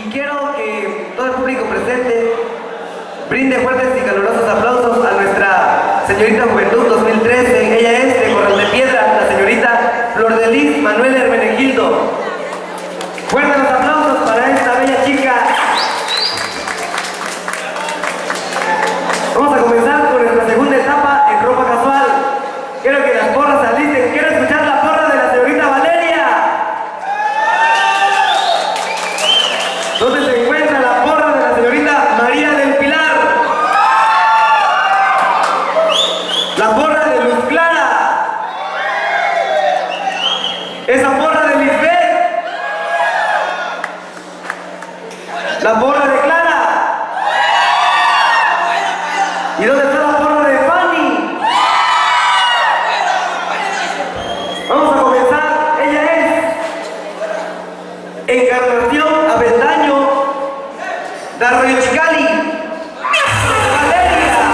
Y quiero que todo el público presente brinde fuertes y calurosos aplausos a nuestra señorita Juventud 2013. Ella es de Corral de Piedra, la señorita Flor de Lis Manuel Hermenegildo. Fuertes los aplausos para esta bella chica. Vamos a comenzar con nuestra segunda etapa en ropa casual. Quiero que las porras se alisten. Quiero escuchar la porra de la señorita Valeria. ¿Dónde se encuentra la porra de la señorita María del Pilar? La porra de Luz Clara. Esa porra de Lisbeth. La porra de Clara. ¿Y dónde está la porra de Fanny? Vamos a comenzar. Ella es Encarnación Avendaño de Arroyo Chicali. Valeria,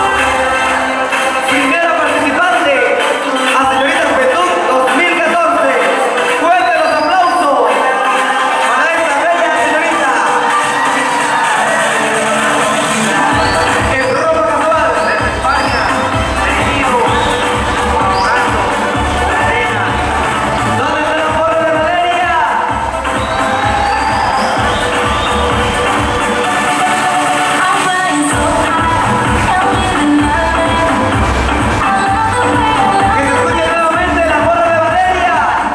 primera participante a señorita Juventud 2014. Fuerte los aplausos para esta bella señorita. En ropa casual desde España, dirigido por Orlando, la arena. ¿Dónde está la porra de Valeria? Que se escuche nuevamente la porra de Valeria.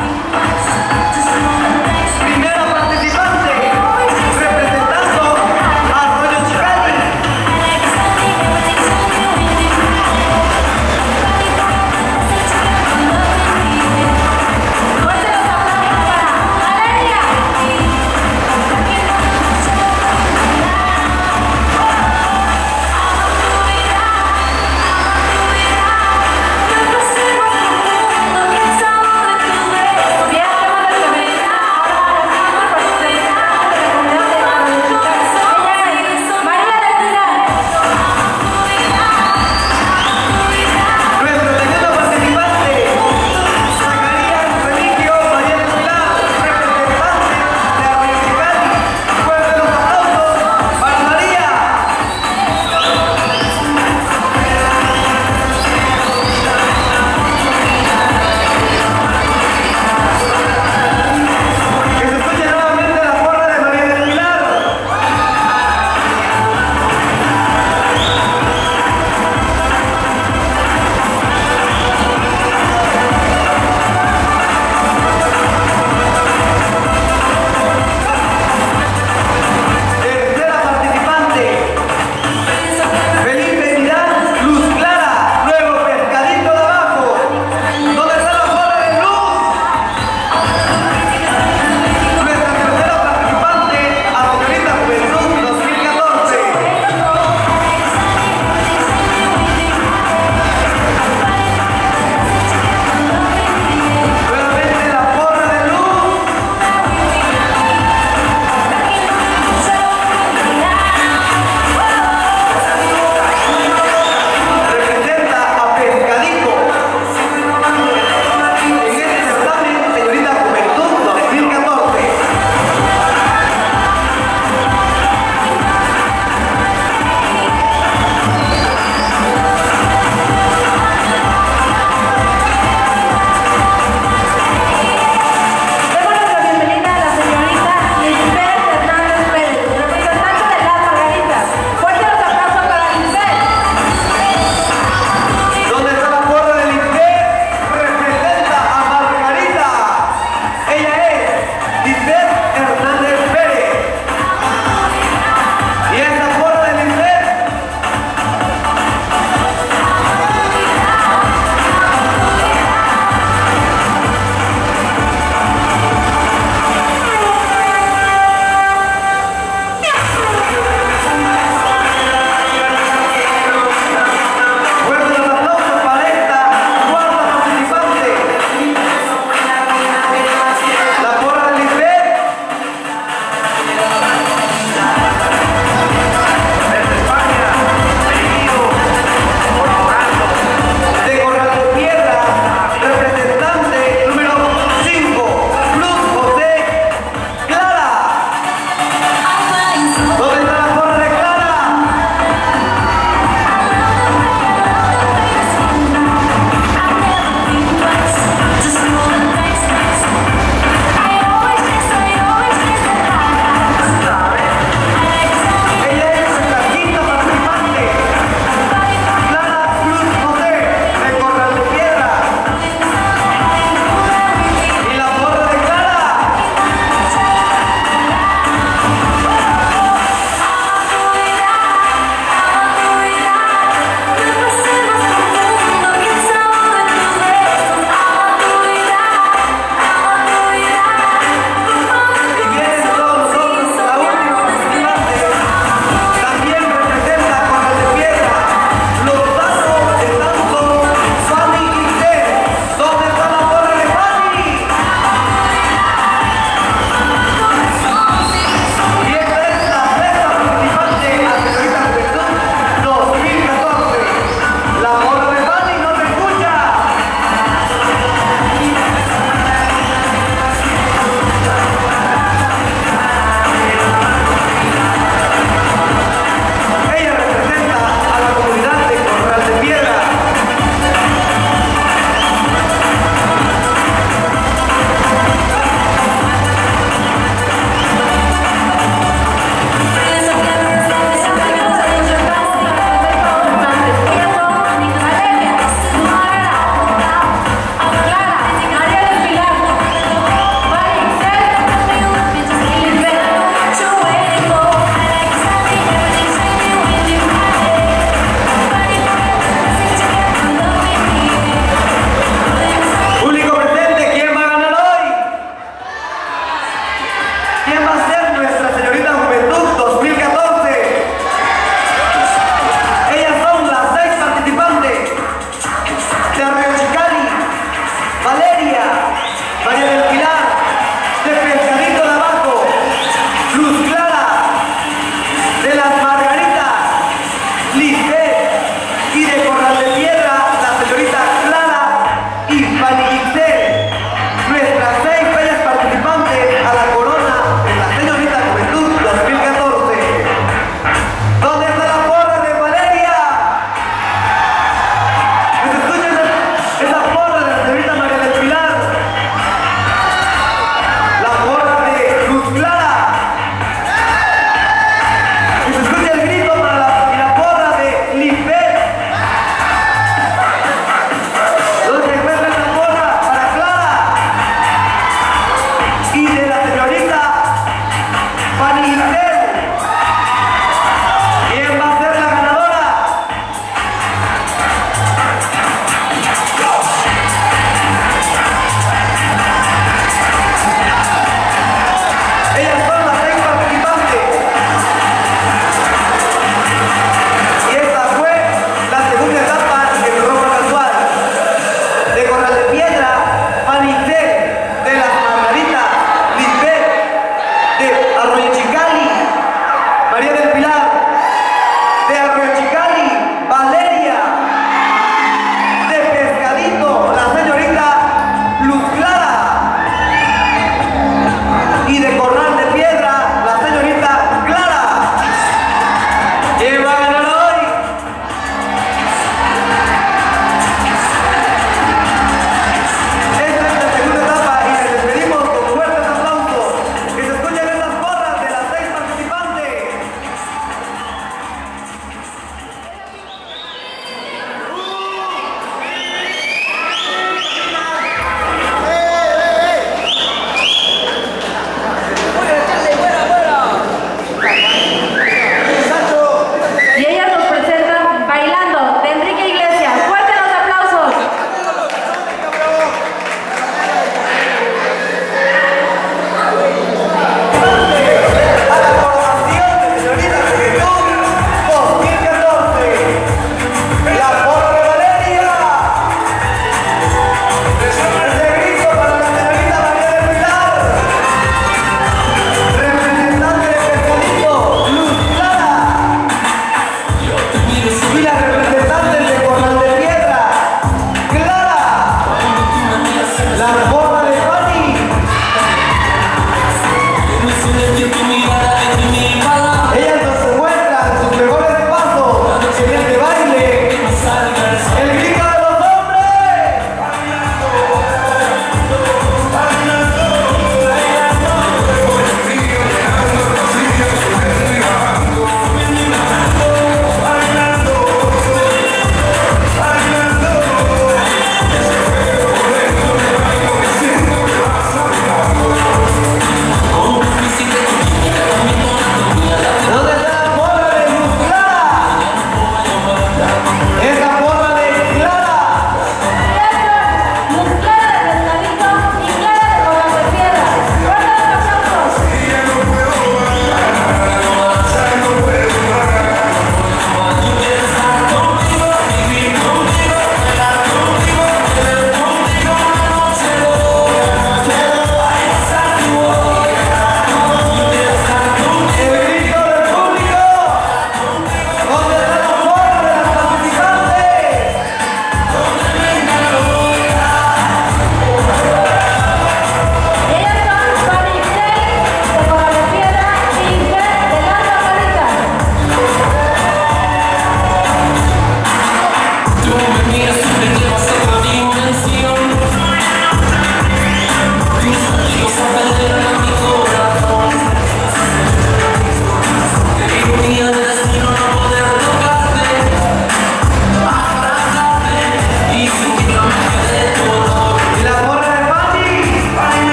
Primera participante representando a Arroyo Chicali. Nuestro segundo participante, Zacarías Religio María del Pilar, representante de Arroyo Chicali. Fuertes los aplausos para María. Que se escuche nuevamente la porra de María del Pilar. Tercera participante, Felipe Vidal, Luz Clara, luego Pescadito de Abajo. ¿Dónde está la porra de Luz? Nuestra tercera participante a la señorita Juventud 2014. Nuevamente la porra de Luz. Representa a Pescadito. En este certamen, señorita Juventud 2014. Demos nuestra bienvenida a la señorita Lisbeth Hernández Pérez, representante de Las Margaritas. Fuerte los aplausos para Lisbeth. ¿Dónde está la porra de Lisbeth? Representa a Margarita. Ella es Lisbeth Hernández Pérez. ¿Y esa porra de Lisbeth? Fuertes los aplausos para esta cuarta participante. La porra de Lisbeth. ¿Quién va a ser nuestra señorita Juventud 2014? Ellas son las 6 participantes de Arroyo Chicali: Valeria, María del Pilar, de Pescadito de Abajo, Luz Clara, de las Margaritas, Lisbeth, y de Corral de Piedra, la señorita Clara y Fanny Ixel, nuestras 6 bellas participantes a la corona de la señorita Juventud 2014. ¿Dónde está la porra de Valeria? ¿Que se escucha esa porra de la señorita María del Pilar? La porra de Luz Clara. Que se escuche el grito para la porra de Lisbeth. ¿Dónde se encuentra la porra para Clara? Y de la señorita Fanny Ixel. ¿Quién va a ser la ganadora? Ellas son las 6 participantes. Y esta fue la segunda etapa del ropa casual. De Corral de Piedra, Fanny Ixel, de las Margaritas, Lisbeth, de Arroyo Chicali, María del Pilar, de Arroyo Chicali, Valeria, de Pescadito, la señorita Luz Clara, y de Corral de Piedra, la señorita Clara. ¿Quién va a ganar hoy? Esta es la segunda etapa y les despedimos con fuertes aplausos. Que se escuchen esas porras de las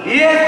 Y es